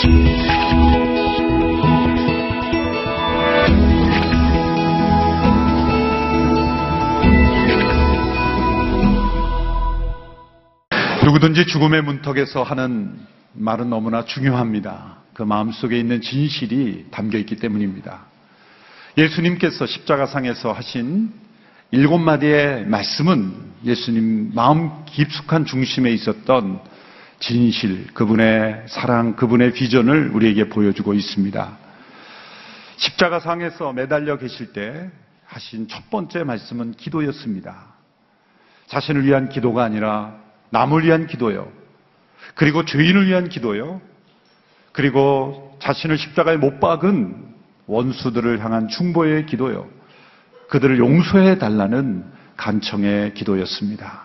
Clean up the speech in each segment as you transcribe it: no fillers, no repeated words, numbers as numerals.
누구든지 죽음의 문턱에서 하는 말은 너무나 중요합니다. 그 마음속에 있는 진실이 담겨 있기 때문입니다. 예수님께서 십자가상에서 하신 7마디의 말씀은 예수님 마음 깊숙한 중심에 있었던 진실, 그분의 사랑, 그분의 비전을 우리에게 보여주고 있습니다. 십자가상에서 매달려 계실 때 하신 첫 번째 말씀은 기도였습니다. 자신을 위한 기도가 아니라 남을 위한 기도요. 그리고 죄인을 위한 기도요. 그리고 자신을 십자가에 못 박은 원수들을 향한 중보의 기도요. 그들을 용서해 달라는 간청의 기도였습니다.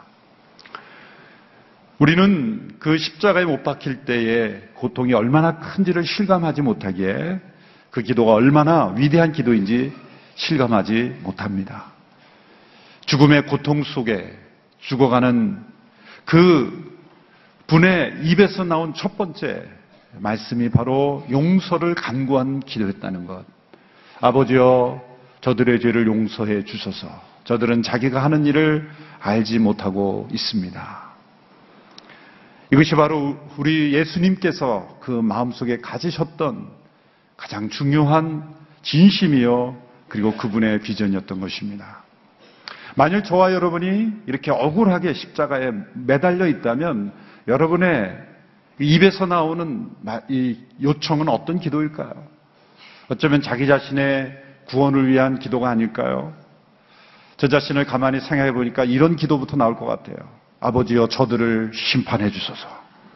우리는 그 십자가에 못 박힐 때의 고통이 얼마나 큰지를 실감하지 못하기에 그 기도가 얼마나 위대한 기도인지 실감하지 못합니다. 죽음의 고통 속에 죽어가는 그 분의 입에서 나온 첫 번째 말씀이 바로 용서를 간구한 기도였다는 것. 아버지여, 저들의 죄를 용서해 주소서. 저들은 자기가 하는 일을 알지 못하고 있습니다. 이것이 바로 우리 예수님께서 그 마음속에 가지셨던 가장 중요한 진심이요, 그리고 그분의 비전이었던 것입니다. 만일 저와 여러분이 이렇게 억울하게 십자가에 매달려 있다면 여러분의 입에서 나오는 이 요청은 어떤 기도일까요? 어쩌면 자기 자신의 구원을 위한 기도가 아닐까요? 저 자신을 가만히 생각해 보니까 이런 기도부터 나올 것 같아요. 아버지여, 저들을 심판해 주소서.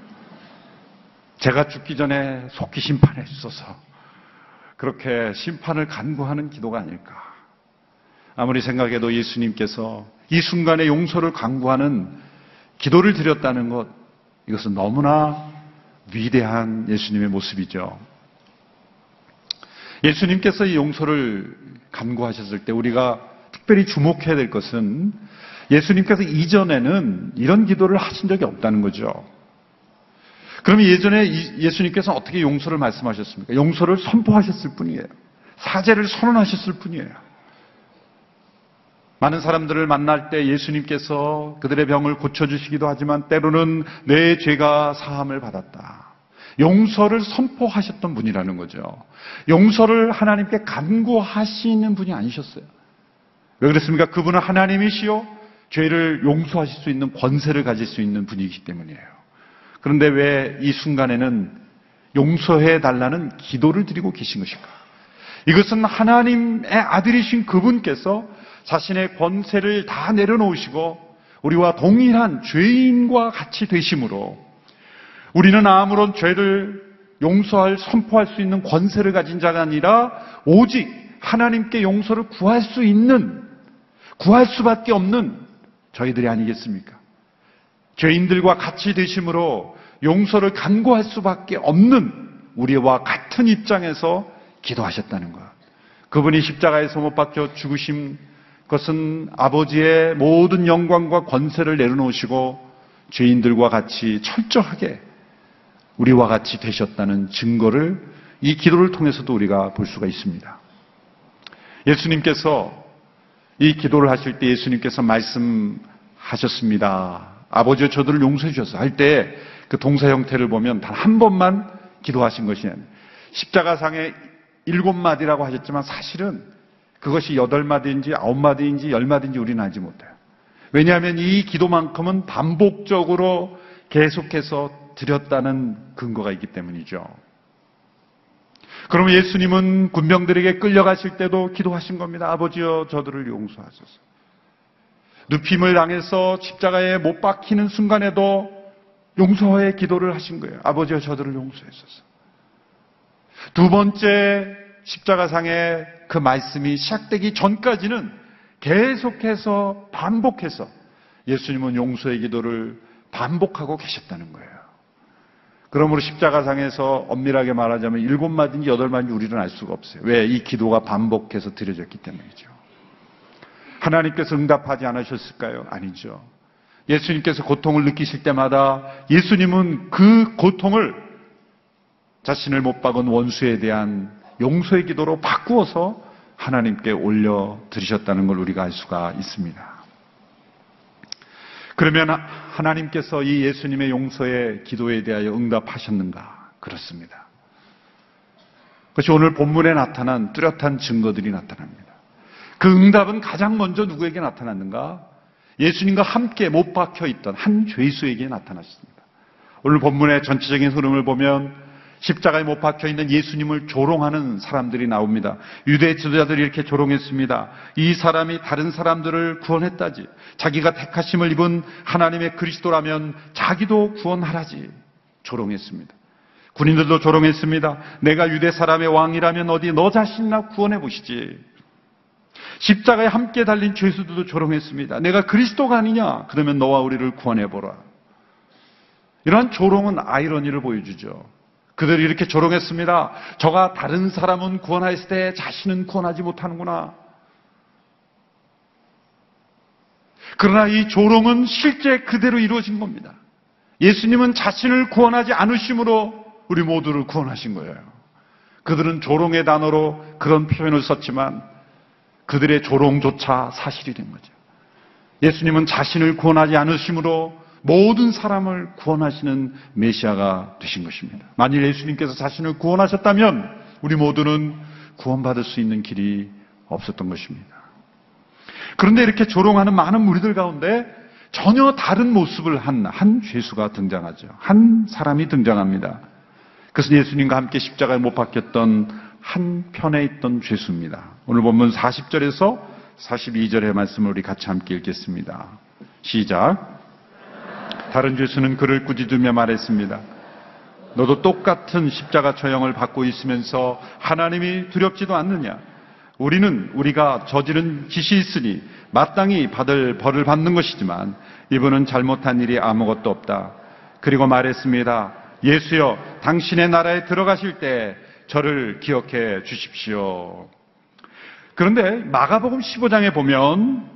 제가 죽기 전에 속히 심판해 주소서. 그렇게 심판을 간구하는 기도가 아닐까. 아무리 생각해도 예수님께서 이 순간에 용서를 간구하는 기도를 드렸다는 것, 이것은 너무나 위대한 예수님의 모습이죠. 예수님께서 이 용서를 간구하셨을 때 우리가 특별히 주목해야 될 것은 예수님께서 이전에는 이런 기도를 하신 적이 없다는 거죠. 그럼 예전에 예수님께서 어떻게 용서를 말씀하셨습니까? 용서를 선포하셨을 뿐이에요. 사죄를 선언하셨을 뿐이에요. 많은 사람들을 만날 때 예수님께서 그들의 병을 고쳐주시기도 하지만 때로는 내 죄가 사함을 받았다. 용서를 선포하셨던 분이라는 거죠. 용서를 하나님께 간구하시는 분이 아니셨어요. 왜 그랬습니까? 그분은 하나님이시요 죄를 용서하실 수 있는 권세를 가질 수 있는 분이기 때문이에요. 그런데 왜 이 순간에는 용서해 달라는 기도를 드리고 계신 것일까? 이것은 하나님의 아들이신 그분께서 자신의 권세를 다 내려놓으시고 우리와 동일한 죄인과 같이 되심으로 우리는 아무런 죄를 용서할, 선포할 수 있는 권세를 가진 자가 아니라 오직 하나님께 용서를 구할 수 있는, 구할 수밖에 없는 저희들이 아니겠습니까? 죄인들과 같이 되심으로 용서를 간구할 수밖에 없는 우리와 같은 입장에서 기도하셨다는 것. 그분이 십자가에서 못 박혀 죽으신 것은 아버지의 모든 영광과 권세를 내려놓으시고 죄인들과 같이 철저하게 우리와 같이 되셨다는 증거를 이 기도를 통해서도 우리가 볼 수가 있습니다. 예수님께서 이 기도를 하실 때 예수님께서 말씀하셨습니다. 아버지여, 저들을 용서해 주셔서 할 때 그 동사 형태를 보면 단 한 번만 기도하신 것이 아니에요. 십자가상에 7마디라고 하셨지만 사실은 그것이 8마디인지 9마디인지 10마디인지 우리는 알지 못해요. 왜냐하면 이 기도만큼은 반복적으로 계속해서 드렸다는 근거가 있기 때문이죠. 그럼 예수님은 군병들에게 끌려가실 때도 기도하신 겁니다. 아버지여, 저들을 용서하소서. 눕힘을 당해서 십자가에 못 박히는 순간에도 용서의 기도를 하신 거예요. 아버지여, 저들을 용서하소서. 두 번째 십자가상의 그 말씀이 시작되기 전까지는 계속해서 반복해서 예수님은 용서의 기도를 반복하고 계셨다는 거예요. 그러므로 십자가상에서 엄밀하게 말하자면 7마디인지 8마디인지 우리는 알 수가 없어요. 왜? 이 기도가 반복해서 드려졌기 때문이죠. 하나님께서 응답하지 않으셨을까요? 아니죠. 예수님께서 고통을 느끼실 때마다 예수님은 그 고통을 자신을 못 박은 원수에 대한 용서의 기도로 바꾸어서 하나님께 올려드리셨다는 걸 우리가 알 수가 있습니다. 그러면 하나님께서 이 예수님의 용서의 기도에 대하여 응답하셨는가? 그렇습니다. 그것이 오늘 본문에 나타난 뚜렷한 증거들이 나타납니다. 그 응답은 가장 먼저 누구에게 나타났는가? 예수님과 함께 못 박혀 있던 한 죄수에게 나타났습니다. 오늘 본문의 전체적인 흐름을 보면 십자가에 못 박혀 있는 예수님을 조롱하는 사람들이 나옵니다. 유대 지도자들이 이렇게 조롱했습니다. 이 사람이 다른 사람들을 구원했다지. 자기가 택하심을 입은 하나님의 그리스도라면 자기도 구원하라지. 조롱했습니다. 군인들도 조롱했습니다. 내가 유대 사람의 왕이라면 어디 너 자신이나 구원해 보시지. 십자가에 함께 달린 죄수들도 조롱했습니다. 내가 그리스도가 아니냐? 그러면 너와 우리를 구원해 보라. 이러한 조롱은 아이러니를 보여주죠. 그들이 이렇게 조롱했습니다. 저가 다른 사람은 구원하였을 때 자신은 구원하지 못하는구나. 그러나 이 조롱은 실제 그대로 이루어진 겁니다. 예수님은 자신을 구원하지 않으심으로 우리 모두를 구원하신 거예요. 그들은 조롱의 단어로 그런 표현을 썼지만 그들의 조롱조차 사실이 된 거죠. 예수님은 자신을 구원하지 않으심으로 모든 사람을 구원하시는 메시아가 되신 것입니다. 만일 예수님께서 자신을 구원하셨다면 우리 모두는 구원받을 수 있는 길이 없었던 것입니다. 그런데 이렇게 조롱하는 많은 무리들 가운데 전혀 다른 모습을 한 죄수가 등장하죠. 한 사람이 등장합니다. 그것은 예수님과 함께 십자가에 못 박혔던 한 편에 있던 죄수입니다. 오늘 본문 40절에서 42절의 말씀을 우리 같이 함께 읽겠습니다. 시작. 다른 죄수는 그를 꾸짖으며 말했습니다. 너도 똑같은 십자가 처형을 받고 있으면서 하나님이 두렵지도 않느냐? 우리는 우리가 저지른 짓이 있으니 마땅히 받을 벌을 받는 것이지만 이분은 잘못한 일이 아무것도 없다. 그리고 말했습니다. 예수여, 당신의 나라에 들어가실 때 저를 기억해 주십시오. 그런데 마가복음 15장에 보면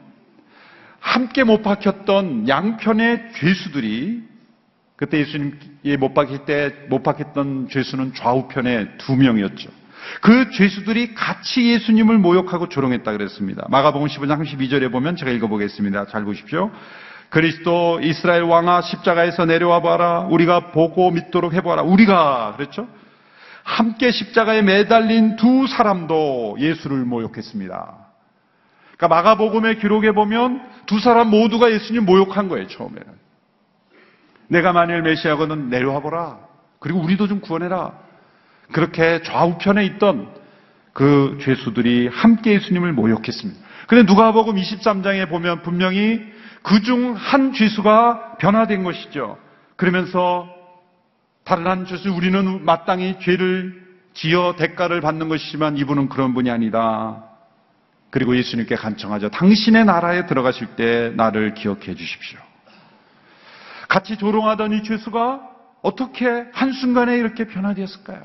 함께 못 박혔던 양편의 죄수들이, 그때 예수님이 못 박혔던 죄수는 좌우편에 2명이었죠. 그 죄수들이 같이 예수님을 모욕하고 조롱했다 그랬습니다. 마가복음 15장 32절에 보면 제가 읽어보겠습니다. 잘 보십시오. 그리스도 이스라엘 왕아, 십자가에서 내려와 봐라. 우리가 보고 믿도록 해보아라. 우리가 그랬죠. 함께 십자가에 매달린 2 사람도 예수를 모욕했습니다. 그러니까 마가복음의 기록에 보면 2 사람 모두가 예수님 모욕한 거예요. 처음에는. 내가 만일 메시아거든 내려와 보라. 그리고 우리도 좀 구원해라. 그렇게 좌우편에 있던 그 죄수들이 함께 예수님을 모욕했습니다. 그런데 누가복음 23장에 보면 분명히 그중 한 죄수가 변화된 것이죠. 그러면서 다른 한 죄수, 우리는 마땅히 죄를 지어 대가를 받는 것이지만 이분은 그런 분이 아니다. 그리고 예수님께 간청하죠. 당신의 나라에 들어가실 때 나를 기억해 주십시오. 같이 조롱하던 이 죄수가 어떻게 한순간에 이렇게 변화되었을까요?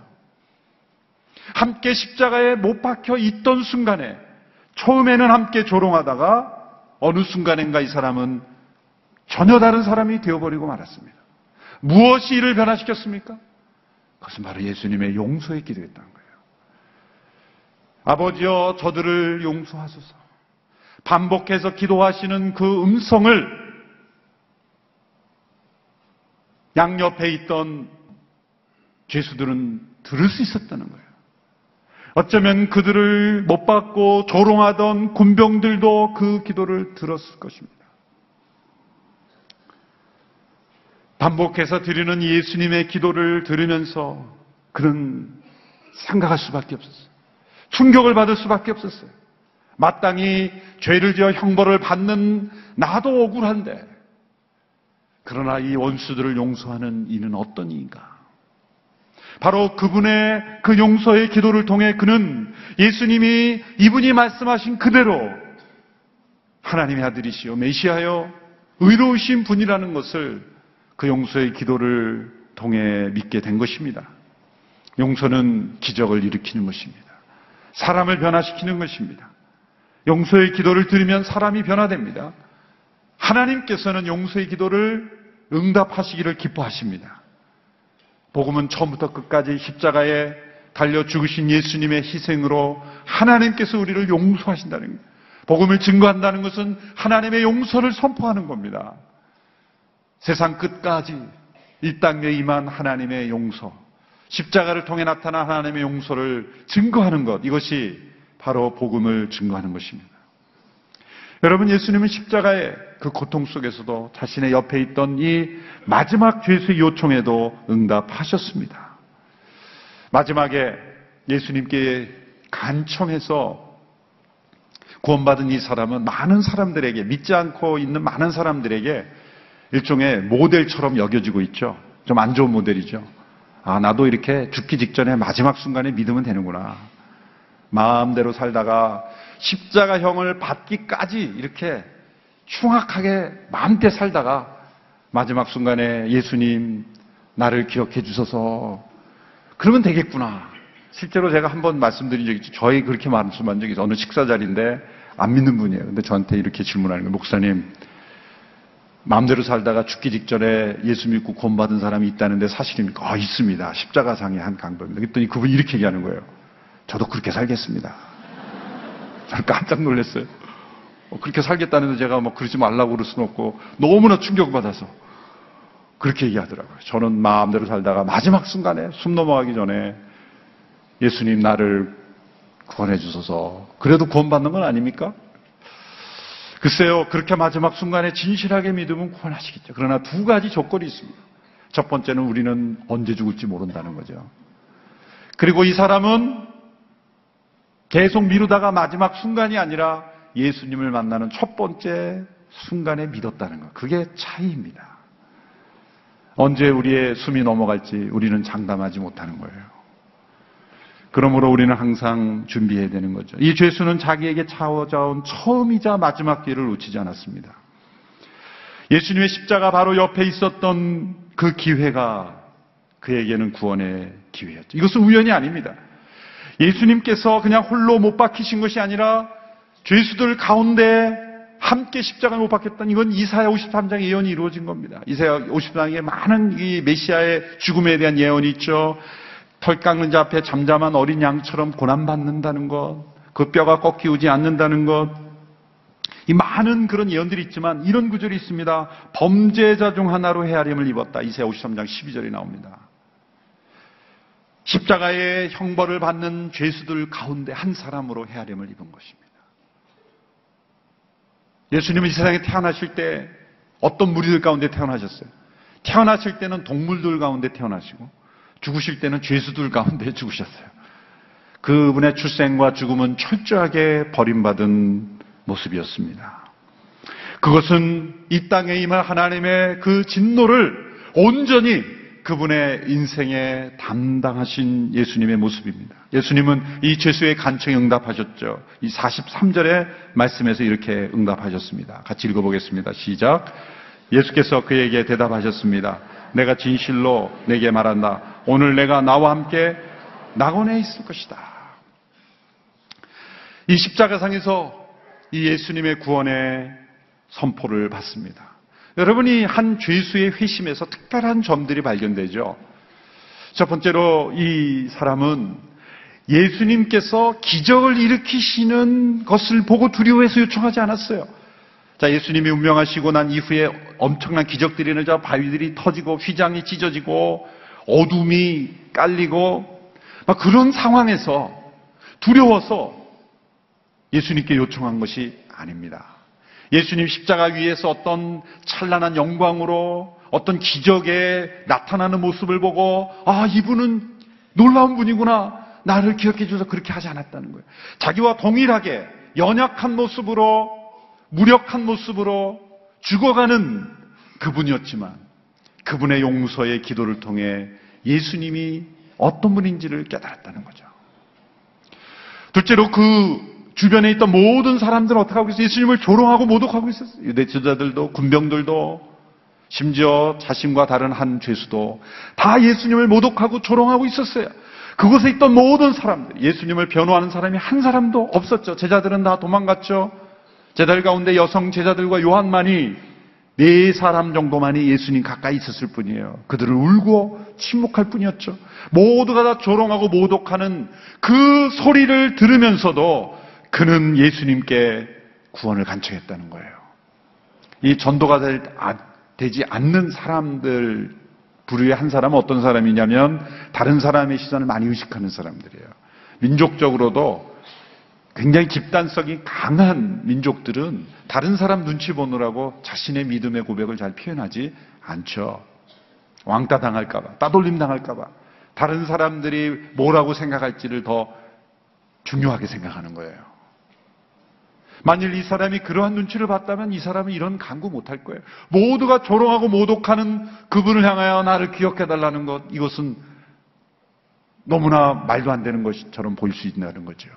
함께 십자가에 못 박혀 있던 순간에, 처음에는 함께 조롱하다가 어느 순간인가 이 사람은 전혀 다른 사람이 되어버리고 말았습니다. 무엇이 이를 변화시켰습니까? 그것은 바로 예수님의 용서의 기도였다는 거예요. 아버지여, 저들을 용서하소서. 반복해서 기도하시는 그 음성을 양옆에 있던 죄수들은 들을 수 있었다는 거예요. 어쩌면 그들을 못 받고 조롱하던 군병들도 그 기도를 들었을 것입니다. 반복해서 드리는 예수님의 기도를 들으면서 그는 생각할 수밖에 없었어요. 충격을 받을 수밖에 없었어요. 마땅히 죄를 지어 형벌을 받는 나도 억울한데, 그러나 이 원수들을 용서하는 이는 어떤 이인가? 바로 그분의 그 용서의 기도를 통해 그는 예수님이 이분이 말씀하신 그대로 하나님의 아들이시요 메시아요 의로우신 분이라는 것을 그 용서의 기도를 통해 믿게 된 것입니다. 용서는 기적을 일으키는 것입니다. 사람을 변화시키는 것입니다. 용서의 기도를 들으면 사람이 변화됩니다. 하나님께서는 용서의 기도를 응답하시기를 기뻐하십니다. 복음은 처음부터 끝까지 십자가에 달려 죽으신 예수님의 희생으로 하나님께서 우리를 용서하신다는 거예요. 복음을 증거한다는 것은 하나님의 용서를 선포하는 겁니다. 세상 끝까지 이 땅에 임한 하나님의 용서, 십자가를 통해 나타난 하나님의 용서를 증거하는 것, 이것이 바로 복음을 증거하는 것입니다. 여러분, 예수님은 십자가의 그 고통 속에서도 자신의 옆에 있던 이 마지막 죄수의 요청에도 응답하셨습니다. 마지막에 예수님께 간청해서 구원받은 이 사람은 많은 사람들에게, 믿지 않고 있는 많은 사람들에게 일종의 모델처럼 여겨지고 있죠. 좀 안 좋은 모델이죠. 아, 나도 이렇게 죽기 직전에 마지막 순간에 믿으면 되는구나. 마음대로 살다가 십자가형을 받기까지 이렇게 흉악하게 마음대로 살다가 마지막 순간에 예수님 나를 기억해 주셔서 그러면 되겠구나. 실제로 제가 한번 말씀드린 적이 있죠. 저희 그렇게 말씀한 적이 있어요. 어느 식사 자리인데 안 믿는 분이에요. 근데 저한테 이렇게 질문하는 거예요. 목사님, 마음대로 살다가 죽기 직전에 예수 믿고 구원받은 사람이 있다는데 사실입니까? 있습니다. 십자가상의 한 강도입니다. 그랬더니 그분이 이렇게 얘기하는 거예요. 저도 그렇게 살겠습니다. 저는 깜짝 놀랐어요. 그렇게 살겠다는데 제가 그러지 말라고 그럴 수는 없고 너무나 충격받아서 그렇게 얘기하더라고요. 저는 마음대로 살다가 마지막 순간에 숨 넘어가기 전에 예수님 나를 구원해 주셔서 그래도 구원받는 건 아닙니까? 글쎄요, 그렇게 마지막 순간에 진실하게 믿으면 구원하시겠죠. 그러나 두 가지 조건이 있습니다. 첫 번째는 우리는 언제 죽을지 모른다는 거죠. 그리고 이 사람은 계속 미루다가 마지막 순간이 아니라 예수님을 만나는 첫 번째 순간에 믿었다는 것. 그게 차이입니다. 언제 우리의 숨이 넘어갈지 우리는 장담하지 못하는 거예요. 그러므로 우리는 항상 준비해야 되는 거죠. 이 죄수는 자기에게 찾아온 처음이자 마지막 기회를 놓치지 않았습니다. 예수님의 십자가 바로 옆에 있었던 그 기회가 그에게는 구원의 기회였죠. 이것은 우연이 아닙니다. 예수님께서 그냥 홀로 못 박히신 것이 아니라 죄수들 가운데 함께 십자가에 못 박혔던, 이건 이사야 53장의 예언이 이루어진 겁니다. 이사야 53장에 많은 이 메시아의 죽음에 대한 예언이 있죠. 털 깎는 자 앞에 잠잠한 어린 양처럼 고난받는다는 것, 그 뼈가 꺾이지 않는다는 것, 이 많은 그런 예언들이 있지만 이런 구절이 있습니다. 범죄자 중 하나로 헤아림을 입었다. 이사야 53장 12절이 나옵니다. 십자가의 형벌을 받는 죄수들 가운데 한 사람으로 헤아림을 입은 것입니다. 예수님은 이 세상에 태어나실 때 어떤 무리들 가운데 태어나셨어요? 태어나실 때는 동물들 가운데 태어나시고 죽으실 때는 죄수들 가운데 죽으셨어요. 그분의 출생과 죽음은 철저하게 버림받은 모습이었습니다. 그것은 이 땅에 임할 하나님의 그 진노를 온전히 그분의 인생에 담당하신 예수님의 모습입니다. 예수님은 이 죄수의 간청에 응답하셨죠. 이 43절의 말씀에서 이렇게 응답하셨습니다. 같이 읽어보겠습니다. 시작. 예수께서 그에게 대답하셨습니다. 내가 진실로 내게 말한다. 오늘 내가 나와 함께 낙원에 있을 것이다. 이 십자가상에서 이 예수님의 구원의 선포를 받습니다. 여러분이 한 죄수의 회심에서 특별한 점들이 발견되죠. 첫 번째로 이 사람은 예수님께서 기적을 일으키시는 것을 보고 두려워해서 요청하지 않았어요. 자, 예수님이 운명하시고 난 이후에 엄청난 기적들이 일어나자 바위들이 터지고 휘장이 찢어지고 어둠이 깔리고 막 그런 상황에서 두려워서 예수님께 요청한 것이 아닙니다. 예수님 십자가 위에서 어떤 찬란한 영광으로 어떤 기적에 나타나는 모습을 보고 이분은 놀라운 분이구나, 나를 기억해 주셔서 그렇게 하지 않았다는 거예요. 자기와 동일하게 연약한 모습으로, 무력한 모습으로 죽어가는 그분이었지만 그분의 용서의 기도를 통해 예수님이 어떤 분인지를 깨달았다는 거죠. 둘째로 그 주변에 있던 모든 사람들은 어떻게 하고 있어요? 예수님을 조롱하고 모독하고 있었어요. 유대 지도자들도, 군병들도, 심지어 자신과 다른 한 죄수도 다 예수님을 모독하고 조롱하고 있었어요. 그곳에 있던 모든 사람들, 예수님을 변호하는 사람이 한 사람도 없었죠. 제자들은 다 도망갔죠. 제자들 가운데 여성 제자들과 요한만이 네 사람 정도만이 예수님 가까이 있었을 뿐이에요. 그들을 울고 침묵할 뿐이었죠. 모두가 다 조롱하고 모독하는 그 소리를 들으면서도 그는 예수님께 구원을 간청했다는 거예요. 이 전도가 되지 않는 사람들 부류의 한 사람은 어떤 사람이냐면 다른 사람의 시선을 많이 의식하는 사람들이에요. 민족적으로도 굉장히 집단성이 강한 민족들은 다른 사람 눈치 보느라고 자신의 믿음의 고백을 잘 표현하지 않죠. 왕따 당할까봐, 따돌림 당할까봐, 다른 사람들이 뭐라고 생각할지를 더 중요하게 생각하는 거예요. 만일 이 사람이 그러한 눈치를 봤다면 이 사람은 이런 간구 못할 거예요. 모두가 조롱하고 모독하는 그분을 향하여 나를 기억해달라는 것, 이것은 너무나 말도 안 되는 것처럼 보일 수 있다는 거죠.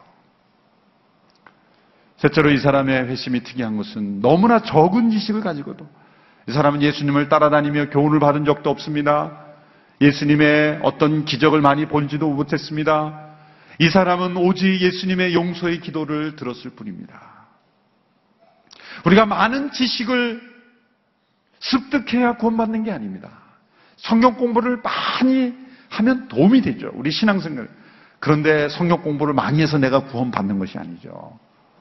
셋째로 이 사람의 회심이 특이한 것은 너무나 적은 지식을 가지고도 이 사람은 예수님을 따라다니며 교훈을 받은 적도 없습니다. 예수님의 어떤 기적을 많이 본지도 못했습니다. 이 사람은 오직 예수님의 용서의 기도를 들었을 뿐입니다. 우리가 많은 지식을 습득해야 구원받는 게 아닙니다. 성경 공부를 많이 하면 도움이 되죠. 우리 신앙생활. 그런데 성경 공부를 많이 해서 내가 구원받는 것이 아니죠.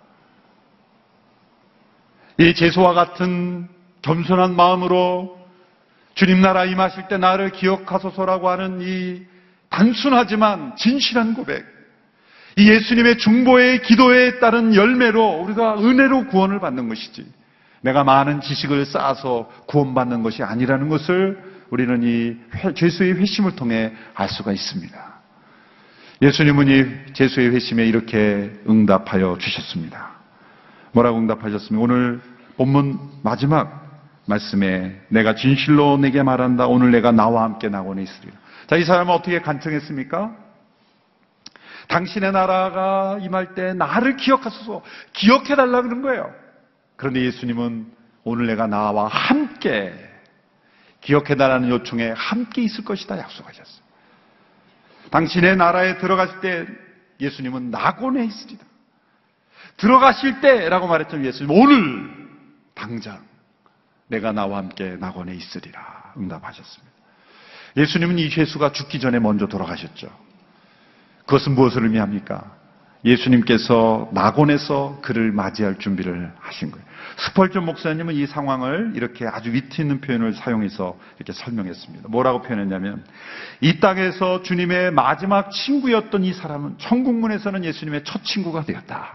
이 제수와 같은 겸손한 마음으로 주님 나라 임하실 때 나를 기억하소서라고 하는 이 단순하지만 진실한 고백, 이 예수님의 중보의 기도에 따른 열매로 우리가 은혜로 구원을 받는 것이지 내가 많은 지식을 쌓아서 구원받는 것이 아니라는 것을 우리는 이 제수의 회심을 통해 알 수가 있습니다. 예수님은 이 제수의 회심에 이렇게 응답하여 주셨습니다. 뭐라고 응답하셨습니까? 오늘 본문 마지막 말씀에 내가 진실로 내게 말한다. 오늘 내가 나와 함께 낙원에 있으리라. 자, 이 사람은 어떻게 간청했습니까? 당신의 나라가 임할 때 나를 기억하소서, 기억해달라 그런 거예요. 그런데 예수님은 오늘 내가 나와 함께, 기억해달라는 요청에 함께 있을 것이다 약속하셨어요. 당신의 나라에 들어갔을 때 예수님은 낙원에 있으리라. 들어가실 때라고 말했죠. 예수님 오늘 당장 내가 나와 함께 낙원에 있으리라 응답하셨습니다. 예수님은 이 죄수가 죽기 전에 먼저 돌아가셨죠. 그것은 무엇을 의미합니까? 예수님께서 낙원에서 그를 맞이할 준비를 하신 거예요. 스펄전 목사님은 이 상황을 이렇게 아주 위트 있는 표현을 사용해서 이렇게 설명했습니다. 뭐라고 표현했냐면, 이 땅에서 주님의 마지막 친구였던 이 사람은 천국문에서는 예수님의 첫 친구가 되었다.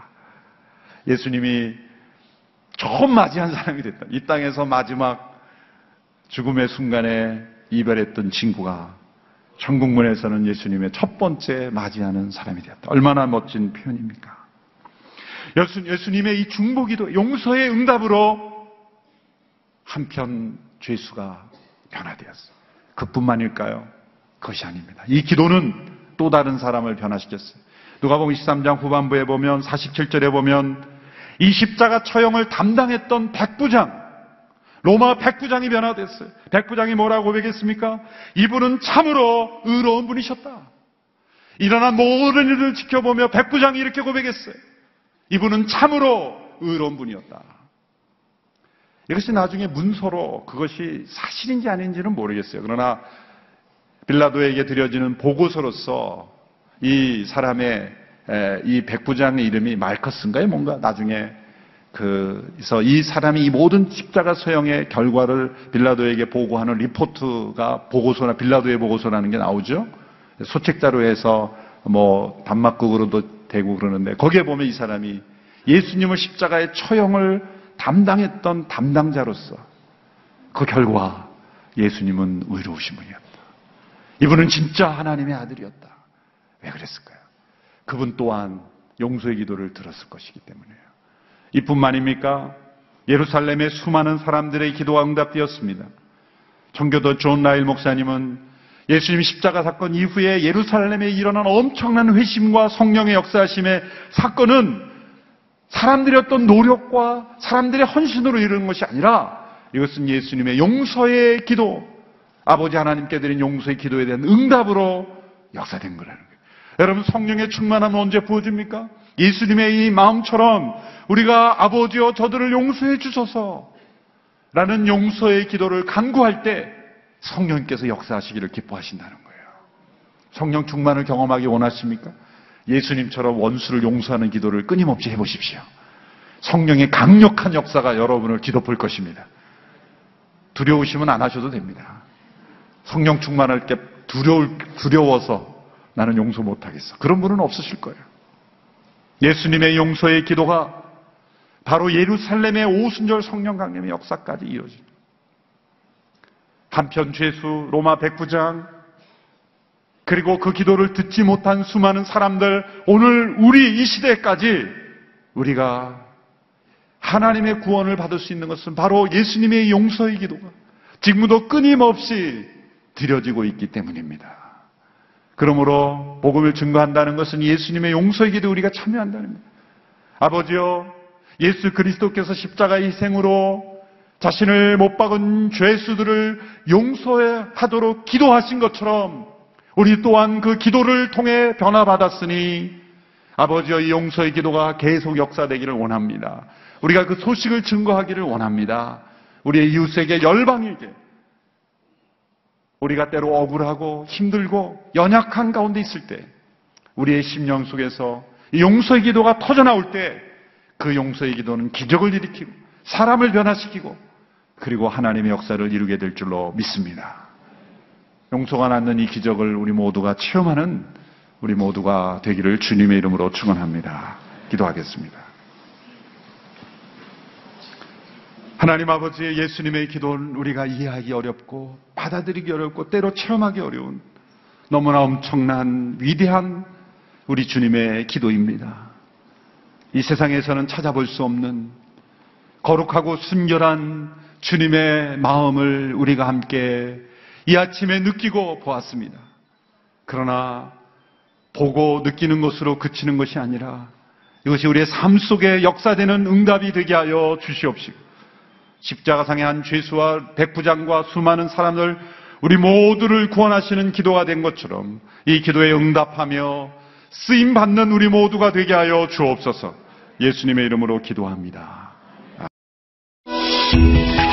예수님이 처음 맞이한 사람이 됐다. 이 땅에서 마지막 죽음의 순간에 이별했던 친구가 천국문에서는 예수님의 첫 번째 맞이하는 사람이 되었다. 얼마나 멋진 표현입니까? 예수님의 이 중보기도, 용서의 응답으로 한편 죄수가 변화되었어요. 그뿐만일까요? 그것이 아닙니다. 이 기도는 또 다른 사람을 변화시켰어요. 누가복음 23장 후반부에 보면, 47절에 보면 이 십자가 처형을 담당했던 백부장, 로마 백부장이 변화됐어요. 백부장이 뭐라고 고백했습니까? 이분은 참으로 의로운 분이셨다. 일어난 모든 일을 지켜보며 백부장이 이렇게 고백했어요. 이분은 참으로 의로운 분이었다. 이것이 나중에 문서로 그것이 사실인지 아닌지는 모르겠어요. 그러나 빌라도에게 드려지는 보고서로서 이 사람의, 이 백부장의 이름이 말커스인가요? 뭔가 나중에 그래서 이 사람이 이 모든 십자가 서형의 결과를 빌라도에게 보고하는 리포트가 보고서나 빌라도의 보고서라는 게 나오죠. 소책자로 해서 뭐 단막극으로도 되고 그러는데, 거기에 보면 이 사람이 예수님을 십자가의 처형을 담당했던 담당자로서 그 결과 예수님은 의로우신 분이었다. 이분은 진짜 하나님의 아들이었다. 왜 그랬을까요? 그분 또한 용서의 기도를 들었을 것이기 때문이에요. 이뿐만입니까? 예루살렘의 수많은 사람들의 기도가 응답되었습니다. 청교도 존 라일 목사님은 예수님 십자가 사건 이후에 예루살렘에 일어난 엄청난 회심과 성령의 역사하심의 사건은 사람들의 어떤 노력과 사람들의 헌신으로 이루는 것이 아니라 이것은 예수님의 용서의 기도, 아버지 하나님께 드린 용서의 기도에 대한 응답으로 역사된 거라는 거예요. 여러분, 성령의 충만함은 언제 부어집니까? 예수님의 이 마음처럼 우리가 아버지여 저들을 용서해 주소서 라는 용서의 기도를 간구할 때 성령께서 역사하시기를 기뻐하신다는 거예요. 성령 충만을 경험하기 원하십니까? 예수님처럼 원수를 용서하는 기도를 끊임없이 해보십시오. 성령의 강력한 역사가 여러분을 뒤덮을 것입니다. 두려우시면 안 하셔도 됩니다. 성령 충만할 때 두려워서 나는 용서 못하겠어. 그런 분은 없으실 거예요. 예수님의 용서의 기도가 바로 예루살렘의 오순절 성령 강림의 역사까지 이어집니다. 한편 죄수, 로마 백부장, 그리고 그 기도를 듣지 못한 수많은 사람들, 오늘 우리 이 시대까지 우리가 하나님의 구원을 받을 수 있는 것은 바로 예수님의 용서의 기도가 지금도 끊임없이 드려지고 있기 때문입니다. 그러므로 복음을 증거한다는 것은 예수님의 용서의 기도에 우리가 참여한다는 겁니다. 아버지여, 예수 그리스도께서 십자가의 희생으로 자신을 못 박은 죄수들을 용서하도록 기도하신 것처럼 우리 또한 그 기도를 통해 변화받았으니 아버지여, 이 용서의 기도가 계속 역사되기를 원합니다. 우리가 그 소식을 증거하기를 원합니다. 우리의 이웃에게, 열방에게, 우리가 때로 억울하고 힘들고 연약한 가운데 있을 때 우리의 심령 속에서 이 용서의 기도가 터져나올 때 그 용서의 기도는 기적을 일으키고 사람을 변화시키고 그리고 하나님의 역사를 이루게 될 줄로 믿습니다. 용서가 낳는 이 기적을 우리 모두가 체험하는 우리 모두가 되기를 주님의 이름으로 축원합니다. 기도하겠습니다. 하나님 아버지의 예수님의 기도는 우리가 이해하기 어렵고 받아들이기 어렵고 때로 체험하기 어려운 너무나 엄청난 위대한 우리 주님의 기도입니다. 이 세상에서는 찾아볼 수 없는 거룩하고 순결한 주님의 마음을 우리가 함께 이 아침에 느끼고 보았습니다. 그러나 보고 느끼는 것으로 그치는 것이 아니라 이것이 우리의 삶 속에 역사되는 응답이 되게 하여 주시옵시고 십자가상의 한 죄수와 백부장과 수많은 사람들 우리 모두를 구원하시는 기도가 된 것처럼 이 기도에 응답하며 쓰임받는 우리 모두가 되게 하여 주옵소서. 예수님의 이름으로 기도합니다.